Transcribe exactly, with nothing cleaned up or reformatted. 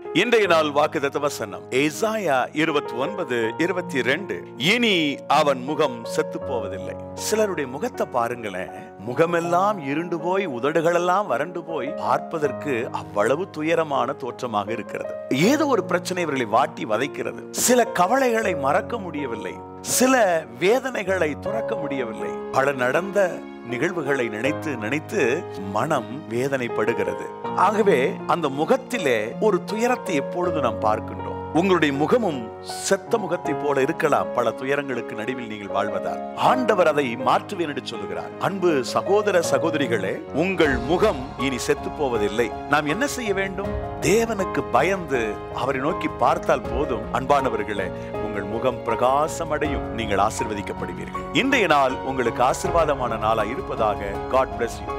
இன்றைய நாள் வாக்குத்தத்த வசனம் ஏசாயா இருபத்தி ஒன்பது இருபத்தி இரண்டு. இனி அவன் முகம் செத்து போவதில்லை. சிலருடைய முகத்தை பாருங்களேன், முகமெல்லாம் இருண்டு போய் உதடுகளெல்லாம் வறண்டு போய் பார்ப்பதற்கு அவ்வளவு துயரமான தோற்றமாக இருக்கிறது. ஏதோ ஒரு பிரச்சனை இவர்களை வாட்டி வதைக்கிறது. சில கவலைகளை மறக்க முடியவில்லை, சில வேதனைகளை துறக்க முடியவில்லை. பல நடந்த நிகழ்வுகளை நினைத்து நினைத்து மனம் வேதனைப்படுகிறது. ஆகவே அந்த முகத்திலே ஒரு துயரத்தை எப்பொழுது நாம் பார்க்கின்றோம். உங்களுடைய முகமும் செத்த முகத்தை போல இருக்கலாம். பல துயரங்களுக்கு நடுவில் நீங்கள் வாழ்வதால் ஆண்டவர் அதை மாற்றுவேன் என்று சொல்லுகிறார். அன்பு சகோதர சகோதரிகளே, உங்கள் முகம் இனி செத்து போவதில்லை. நாம் என்ன செய்ய வேண்டும்? தேவனுக்கு பயந்து அவரை நோக்கி பார்த்தால் போதும். அன்பானவர்களே, உங்கள் முகம் பிரகாசம் அடையும். நீங்கள் ஆசீர்வதிக்கப்படுவீர்கள். இன்றைய நாள் உங்களுக்கு ஆசீர்வாதமான நாளா இருப்பதாக. God bless you.